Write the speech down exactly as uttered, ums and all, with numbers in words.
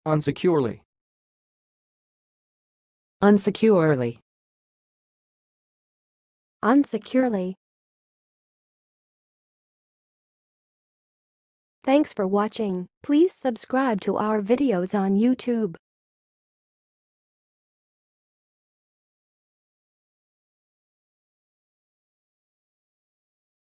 Unsecurely. Unsecurely. Unsecurely. Thanks for watching. Please subscribe to our videos on YouTube.